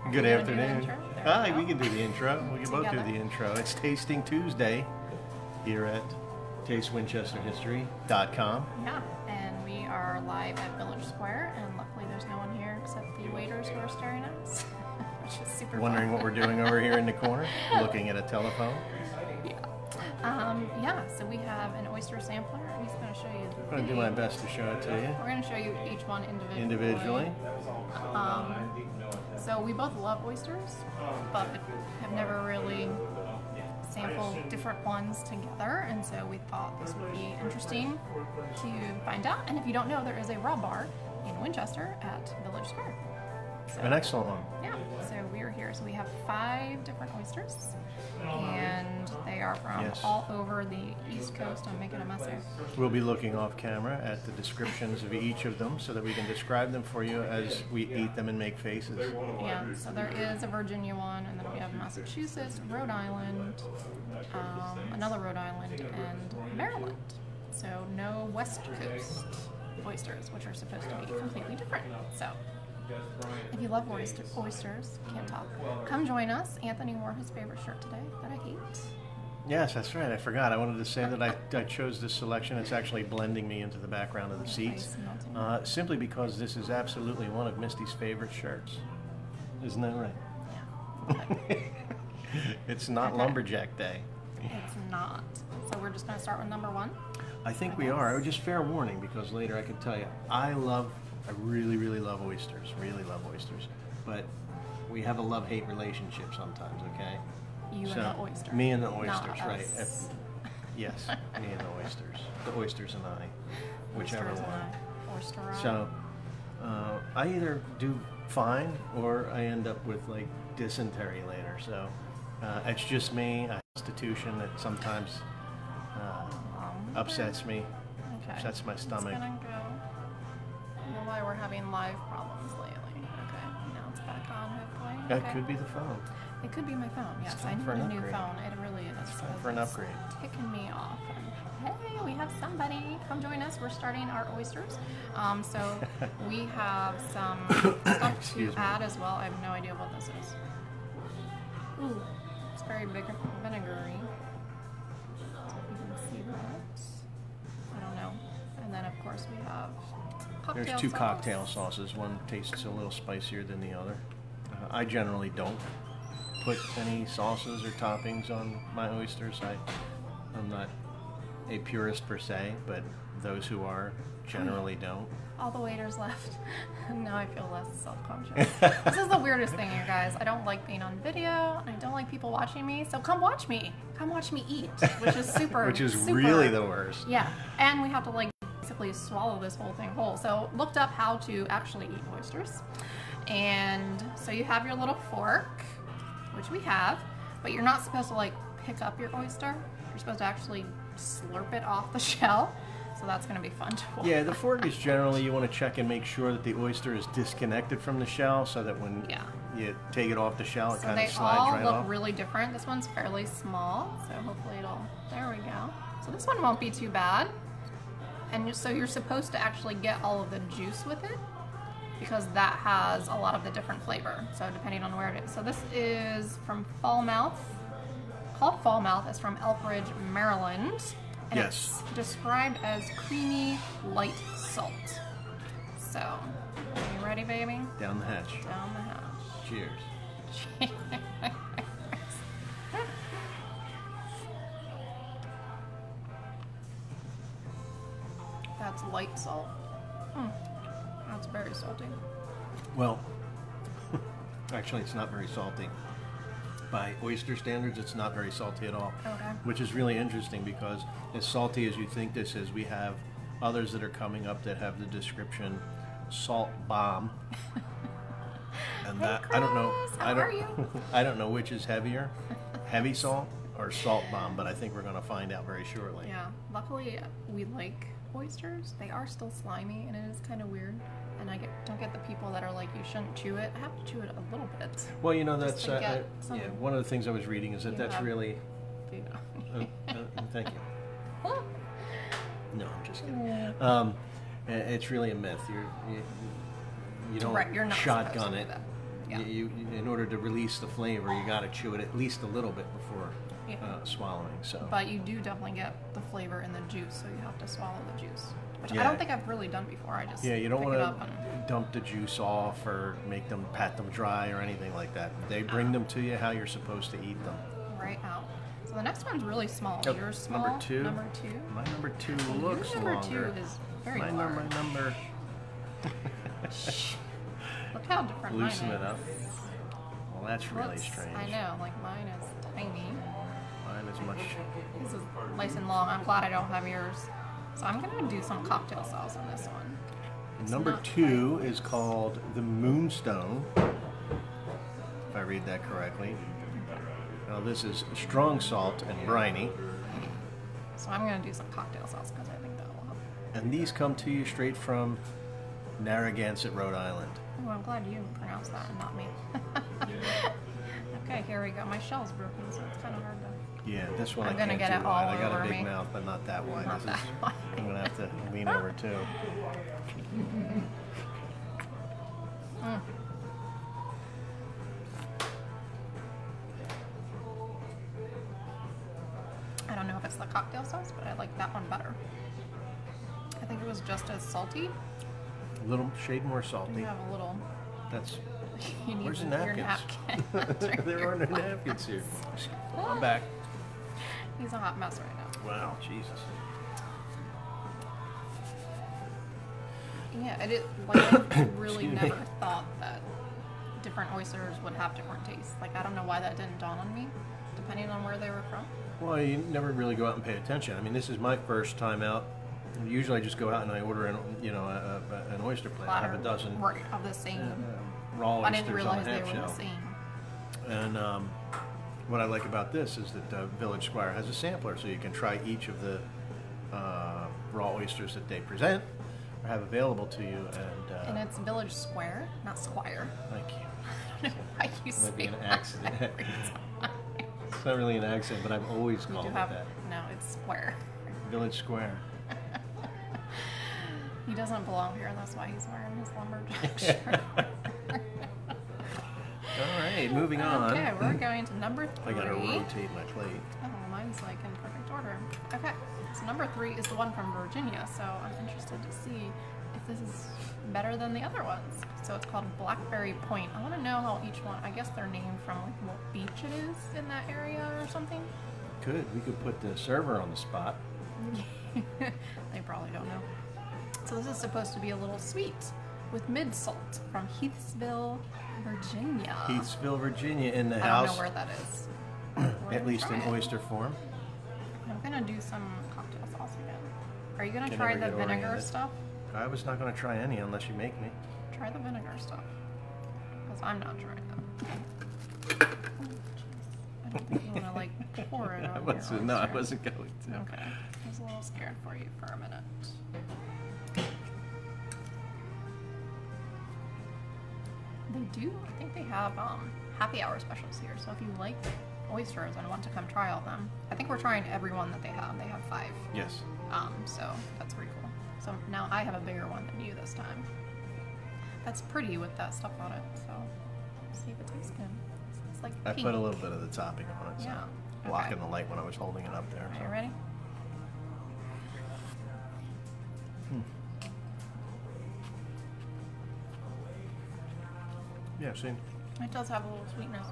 Good afternoon. Hi, we can do the intro. We can both do the intro. It's Tasting Tuesday here at TasteWinchesterHistory.com. Yeah, and we are live at Village Square, and luckily there's no one here except the waiters who are staring at us, which is super Wondering fun. what we're doing over here in the corner, looking at a telephone. Yeah, so we have an oyster sampler. He's going to show you. I'm going to do my best to show it to you. We're going to show you each one Individually. So we both love oysters, but have never really sampled different ones together, and so we thought this would be interesting to find out. And if you don't know, there is a raw bar in Winchester at Village Square. So, An excellent one. yeah, so we are here. So we have 5 different oysters, and they are from all over the East Coast. I'm making a mess here. We'll be looking off camera at the descriptions of each of them so that we can describe them for you as we eat them and make faces. Yeah, so there is a Virginia one, and then we have Massachusetts, Rhode Island, another Rhode Island, and Maryland. So no West Coast oysters, which are supposed to be completely different. So if you love oysters, can't talk, come join us. Anthony wore his favorite shirt today that I hate. Yes, that's right. I forgot. I wanted to say that I chose this selection. It's actually blending me into the background of the seats. Simply because this is absolutely one of Misty's favorite shirts. Isn't that right? Yeah. It's not Lumberjack Day. It's not. So we're just going to start with number 1? I think we are. Just fair warning, because later I can tell you, I really, really love oysters. Really love oysters. But we have a love-hate relationship sometimes, okay? You and the oyster. Me and the oysters, Not right. us. Yes, me and the oysters. The oysters and I, whichever Oysters one. and I. Oyster eye. So, I either do fine or I end up with like dysentery later. So, it's just me, a institution that sometimes upsets me, upsets my stomach. It's gonna go. I don't know why we're having live problems lately. Okay, now it's back on hopefully. That could be the phone. It could be my phone. Yes, I time need for a an new upgrade. phone. It really is. It's time for an upgrade. Ticking me off. And, hey, we have somebody. Come join us. We're starting our oysters. So we have some stuff to add as well. I have no idea what this is. Ooh, it's very big vinegary. So if you can see that. I don't know. And then of course we have cocktail There's 2 sauce. cocktail sauces. One tastes a little spicier than the other. I generally don't put any sauces or toppings on my oysters. I'm not a purist per se, but those who are generally don't. All the waiters left. Now I feel less self-conscious. This is the weirdest thing, you guys. I don't like being on video, and I don't like people watching me, so come watch me. Come watch me eat, which is super, Which is super, really the worst. Yeah, and we have to like basically swallow this whole thing whole. So looked up how to actually eat oysters. And so you have your little fork, which we have, but you're not supposed to like pick up your oyster. You're supposed to actually slurp it off the shell. So that's going to be fun to watch. Yeah, the fork is generally, you want to check and make sure that the oyster is disconnected from the shell so that when you take it off the shell, it kind of slides right off. They all look really different. This one's fairly small, so hopefully there we go. So this one won't be too bad. And so you're supposed to actually get all of the juice with it, because that has a lot of the different flavor, so depending on where it is. So this is from Falmouth, called Falmouth. It's from Elkridge, Maryland. And it's described as creamy, light salt. So, are you ready, baby? Down the hatch. Down the hatch. Cheers. That's light salt. That's very salty. Well, actually it's not very salty. By oyster standards, it's not very salty at all. Okay. Which is really interesting, because as salty as you think this is, we have others that are coming up that have the description salt bomb. And Hey, that Chris, I don't know. How are you? I don't know which is heavier, heavy salt or salt bomb, but I think we're going to find out very shortly. Yeah. Luckily, we like oysters. They are still slimy, and it is kind of weird. And I don't get the people that are like, you shouldn't chew it. I have to chew it a little bit. Well, you know, that's yeah, one of the things I was reading is that that's really. Thank you. No, I'm just kidding. It's really a myth. You don't you're not shotgun it. Yeah. Yeah. In order to release the flavor, you got to chew it at least a little bit before swallowing. So, but you do definitely get the flavor in the juice, so you have to swallow the juice, which Yeah. I don't think I've really done before. I just you don't pick want it up to and dump the juice off or make them pat them dry or anything like that. They bring them to you how you're supposed to eat them. right out. So the next one's really small. Yep. Yours small. Number 2. Number 2. My number 2 Well, looks your number longer. 2 is very my large. number. Look how different Loosen mine it is. up. Well, that's really Looks- strange. I know, like mine is tiny. Mine is much. This is nice and long. I'm glad I don't have yours. So I'm gonna do some cocktail sauce on this one. It's Number not 2 is called the Moonstone, if I read that correctly. Now this is strong salt and briny, So I'm gonna do some cocktail sauce because I think that will help. and these come to you straight from Narragansett, Rhode Island. Oh, I'm glad you pronounced that and not me. Okay, here we go. My shell's broken, so it's kind of hard to. Yeah, this one I'm I gonna can't get do it all wide. I got a over big me. mouth, but not that wide. Not This that is, wide. I'm gonna have to lean over too. I don't know if it's the cocktail sauce, but I like that one better. I think it was just as salty. A little shade more salty. You have a little. That's. You need Where's the your napkins? napkin. There are no napkins here. I'm back. He's a hot mess right now. Wow, Jesus. Yeah, it is. Like, I really Excuse me. never thought that different oysters would have different tastes. Like, I don't know why that didn't dawn on me, depending on where they were from. Well, you never really go out and pay attention. I mean, this is my first time out. Usually, I just go out and I order an oyster plate. I have a dozen right, of the same. raw I oysters didn't on realize a they half were the shell. same. And what I like about this is that Village Squire has a sampler, so you can try each of the raw oysters that they present or have available to you. And it's Village Square, not Squire. Thank you. I don't know why you Might say be an that accident. every time. It's not really an accent, but I've always You called do it have that. no, it's Square. Village Square. He doesn't belong here, and that's why he's wearing his lumberjack shirt. All right, moving on. Okay, we're going to number 3. I gotta rotate my plate. Oh, mine's like in perfect order. Okay, so number 3 is the one from Virginia, so I'm interested to see if this is better than the other ones. So it's called Blackberry Point. I want to know how each one, I guess they're named from like what beach it is in that area or something. We could put the server on the spot. They probably don't know. So this is supposed to be a little sweet with mid salt from Heathsville, Virginia. Heathsville, Virginia, in the I house. don't know where that is. We're At gonna least try in it. oyster form. I'm gonna do some cocktail sauce again. Are you gonna Can try never the get vinegar oriented. stuff? I was not going to try any unless you make me. Try the vinegar stuff. Because I'm not trying that. I don't think you wanna like pour it on your No, I oyster. wasn't going to. Okay. I was a little scared for you for a minute. They do. I think they have happy hour specials here. So if you like oysters and want to come try all them, I think we're trying every one that they have. They have 5. Yes. So that's pretty cool. So now I have a bigger one than you this time. That's pretty with that stuff on it. So see if it tastes good. It's like I pink. put a little bit of the topping on it, so Yeah. blocking Okay. the light when I was holding it up there. Are So. you ready? Yeah, see. It does have a little sweetness.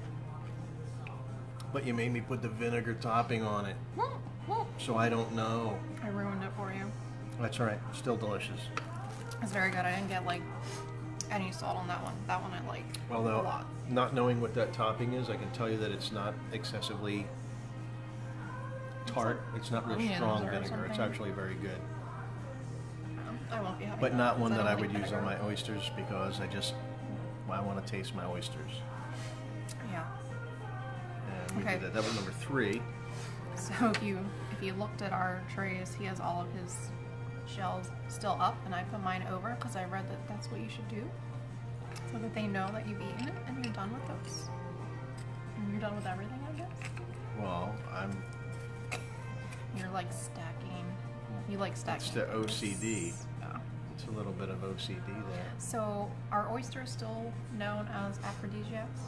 But you made me put the vinegar topping on it, so I don't know. I ruined it for you. That's all right. Still delicious. It's very good. I didn't get like any salt on that one. That one I like a Although, lot. not knowing what that topping is, I can tell you that it's not excessively tart. It's not real onions strong or vinegar. It's something. actually very good. I won't be having But that not one because that I don't would like use on vinegar. my oysters because I want to taste my oysters. Yeah. And we Okay. did that. That was number 3. So if you looked at our trays, he has all of his shells still up, and I put mine over because I read that that's what you should do, so that they know that you've eaten it and you're done with those. And you're done with everything, I guess. Well, You're like stacking. You like stacking. It's the things. OCD. Yeah. It's It's a little bit of OCD there. So, are oysters still known as aphrodisiacs?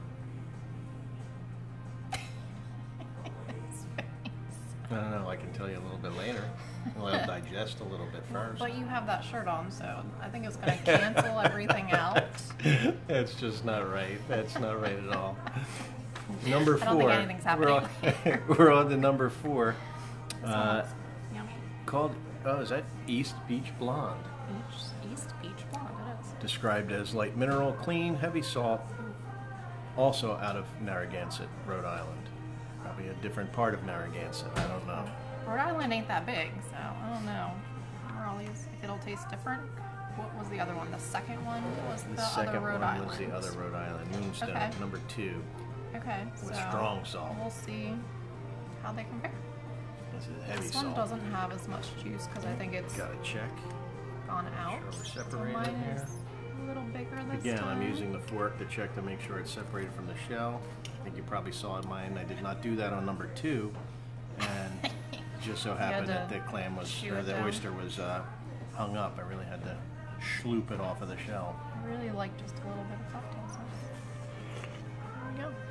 I don't know. I can tell you a little bit later. Well, I'll digest a little bit first. But you have that shirt on, so I think it's going to cancel everything out. That's just not right. That's not right at all. Number I don't 4. think anything's happening. We're on to number 4. Yummy. Called, is that East Beach Blonde? East Beach Blonde, it is. Described as light mineral, clean, heavy salt. Also out of Narragansett, Rhode Island. Probably a different part of Narragansett. I don't know. Rhode Island ain't that big, so I don't know. Are all these, if it'll taste different? What was the other one? The second one was the other Rhode Island. Was the other Rhode Island. Moonstone, Okay. number 2. Okay, With so strong salt. we'll see how they compare. This is heavy This salt. one doesn't have as much juice because I think it's Gotta check. gone out. Sure we're So separated mine here. is a little bigger this Again, time. I'm using the fork to check to make sure it's separated from the shell. I think you probably saw in mine. I did not do that on number 2, and just so happened to that the clam was, chew or it the down. oyster was hung up. I really had to sloop it off of the shell. I really like just a little bit of cocktail sauce. There we go.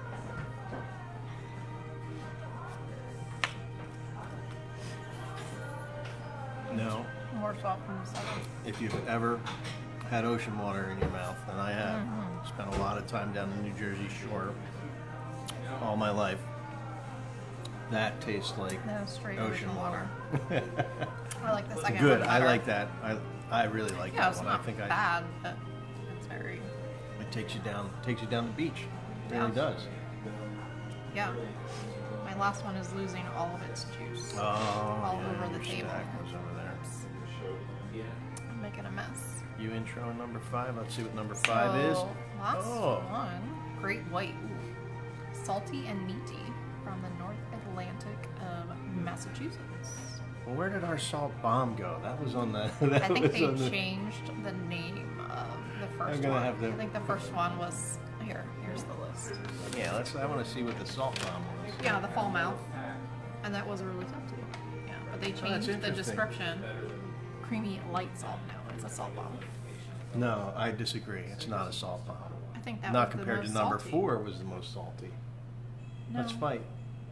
No, More salt from the second. if you've ever had ocean water in your mouth, and I have, spent a lot of time down the New Jersey shore all my life, that tastes like No, straight ocean water. I like the second Good, one I better. like that. I really like Yeah, that it's one. not I think bad, but it's very, it takes you down the beach. It really Yeah. does. yeah. My last one is losing all of its juice. Oh, All yeah, over the your table. stack was over there. I'm making a mess. You intro number 5. Let's see what number 5 is. So, last Oh. one, Great White. Ooh. Salty and meaty from the North Atlantic of Massachusetts. Well, where did our salt bomb go? That was on the. I That think was they on the. changed the name of the first gonna one. have to- I think the first one was here. Here's the list. Yeah, I want to see what the salt bomb was. Yeah, the fall mouth, and that was really salty. Yeah, but they that's changed the interesting. description. Creamy light salt now. It's a salt bomb. No, I disagree. It's not a salt bomb. I think that Not was the compared to most number salty. 4 was the most salty. No. Let's fight.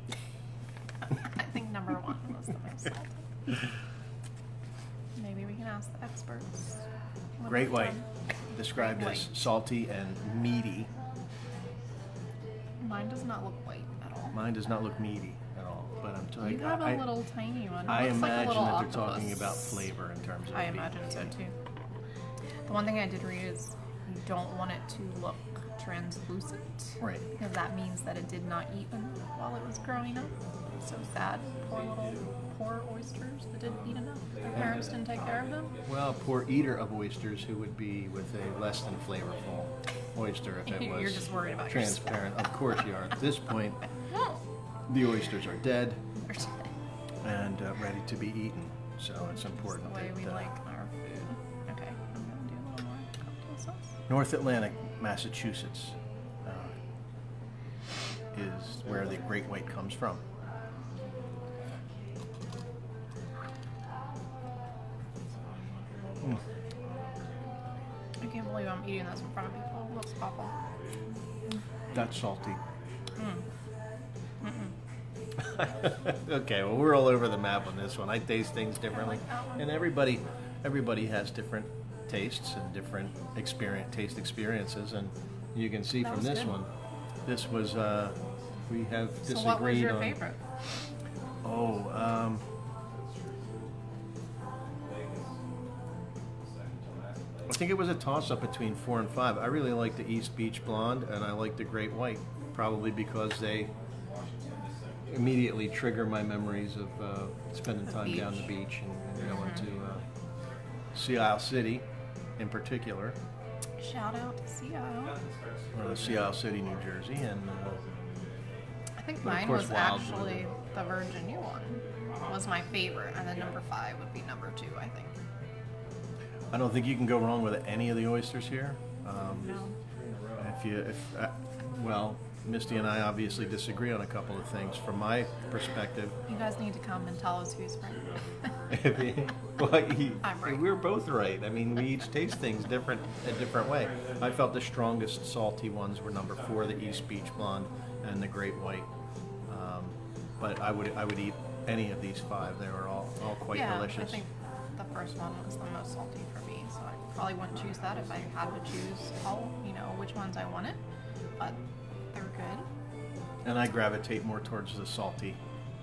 I think number 1 was the most salty. Maybe we can ask the experts. when Great it's White, done. described Great as White. salty and meaty. Mine does not look white at all. Mine does not look meaty at all, but I'm telling You you, have a little tiny one. It I looks like a imagine little that octopus. they're talking about flavor in terms of I it being imagine so meaty. too. The one thing I did read is you don't want it to look translucent. Right. Because that means that it did not eat enough while it was growing up. So sad. Poor oysters that didn't eat enough. Their parents didn't take care of them. Well, poor eater of oysters who would be with a less than flavorful oyster if it was You're just worried about transparent. Of course you are. At this point, No. the oysters are dead and ready to be eaten. So it's The important way we that like our food. Okay, I'm gonna do a little more cocktail sauce. North Atlantic, Massachusetts is where the Great White comes from. I can't believe I'm eating this in front of people. It looks awful. That's salty. Okay, well we're all over the map on this one. I taste things differently, that one. and everybody has different tastes and different taste experiences, and you can see That from was this good. one, this was we have disagreed So what was your on. favorite? Oh, I think it was a toss-up between 4 and 5. I really like the East Beach Blonde, and I like the Great White, probably because they immediately trigger my memories of spending The time down the beach. beach and going to Sea Isle City, in particular, Shout out to CIO. Sea Isle City, New Jersey, and I think But of mine course, was Wildwood. actually the Virginia one. Was my favorite, and then number 5 would be number 2, I think. I don't think you can go wrong with any of the oysters here. No. Well, Misty and I obviously disagree on a couple of things. From my perspective, You guys need to come and tell us who's right. well, I'm right. we're both right. I mean, we each taste things a different way. I felt the strongest salty ones were number 4, the East Beach Blonde, and the Great White. But I would eat any of these 5. They were all quite delicious. I think the first one was the most salty for me, so I probably wouldn't choose that if I had to choose which ones I wanted. But they're good. And I gravitate more towards the salty.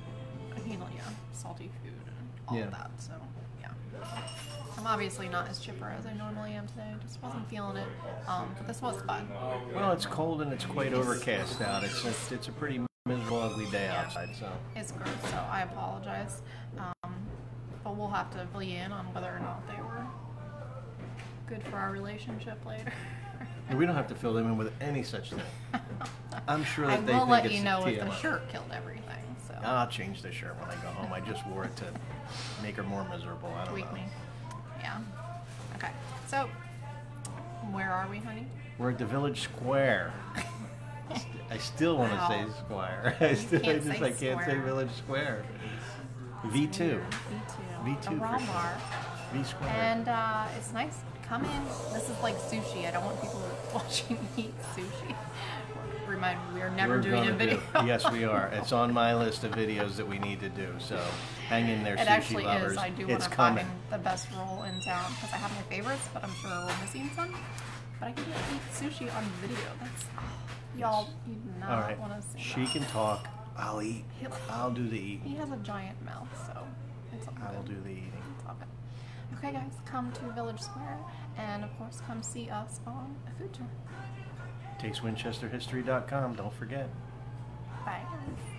Salty food and all of that. So yeah, I'm obviously not as chipper as I normally am today. Just wasn't feeling it. But this was fun. Well, it's cold and it's quite overcast out. It's a pretty miserable, ugly day outside. So it's gross. So I apologize. But we'll have to fill you in on whether or not they were good for our relationship later. we don't have to fill them in with any such thing. I'm sure that they I will think let it's you know if TMI. the shirt killed everything. So I'll change the shirt when I go home. I just wore it to make her more miserable. I don't tweak know. me. Yeah. Okay. So where are we, honey? We're at the Village Square. I still want to Wow. say Square. I can't say Square. Village Square. V2. V2. V2 The for Raw sure. Bar. V Square. And it's nice. Come in. This is like sushi. I don't want people watching me eat sushi. Remind me, we are never doing a gonna video. Yes, we are. It's on my list of videos that we need to do. So hang in there, It sushi actually lovers. is. I do want It's to coming. find the best roll in town because I have my favorites, but I'm sure we're missing some. But I can't eat sushi on video. That's y'all. You do All not right. want to see She that. can talk. I'll eat. I'll do the eating. He has a giant mouth, so it's all I will good. do the eating. It's all good. Okay, guys, come to Village Square, and of course, come see us on a food tour. TasteWinchesterHistory.com. Don't forget. Bye, guys.